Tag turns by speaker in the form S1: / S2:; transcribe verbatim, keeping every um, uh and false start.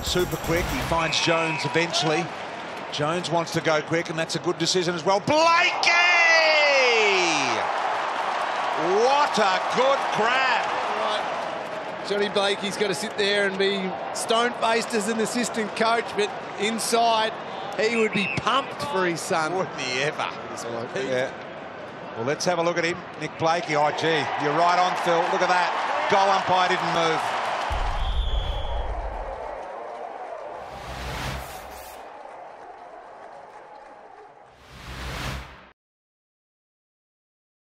S1: super quick. He finds Jones eventually. Jones wants to go quick, and that's a good decision as well. Blakey! What a good grab.
S2: Right. Johnny Blakey's got to sit there and be stone-faced as an assistant coach, but inside, he would be pumped for his son.
S1: Wouldn't he ever? Yeah. Well, let's have a look at him. Nick Blakey. Oh, gee, you're right on, Phil. Look at that. Goal umpire didn't move.